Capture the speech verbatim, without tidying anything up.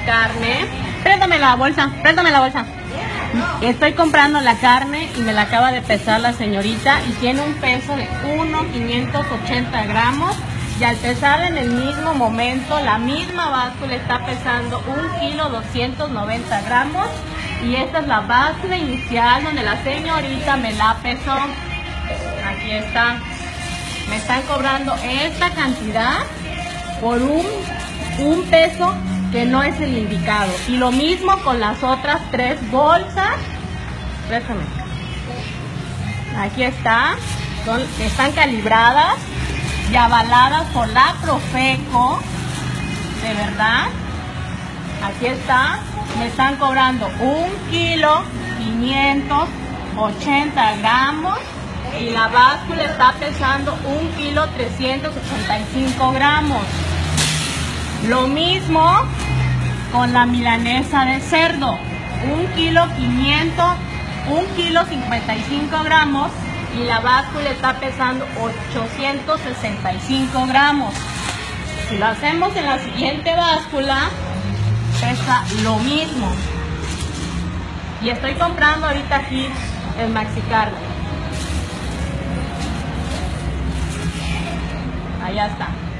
carne. Préstame la bolsa, préstame la bolsa. Estoy comprando la carne y me la acaba de pesar la señorita y tiene un peso de uno quinientos ochenta gramos. Y al pesar en el mismo momento, la misma báscula está pesando un kilo doscientos noventa gramos. Y esta es la báscula inicial donde la señorita me la pesó. Aquí está. Me están cobrando esta cantidad por un, un peso que no es el indicado. Y lo mismo con las otras tres bolsas. Préstame. Aquí está. Son, están calibradas y avaladas por la Profeco. De verdad. Aquí está. Me están cobrando un kilo quinientos ochenta gramos. Y la báscula está pesando un kilo trescientos ochenta y cinco gramos. Lo mismo con la milanesa de cerdo. Un kilo quinientos, un kilo cincuenta y cinco gramos. Y la báscula está pesando ochocientos sesenta y cinco gramos. Si lo hacemos en la siguiente báscula, pesa lo mismo. Y estoy comprando ahorita aquí el Maxicarne. Allá está.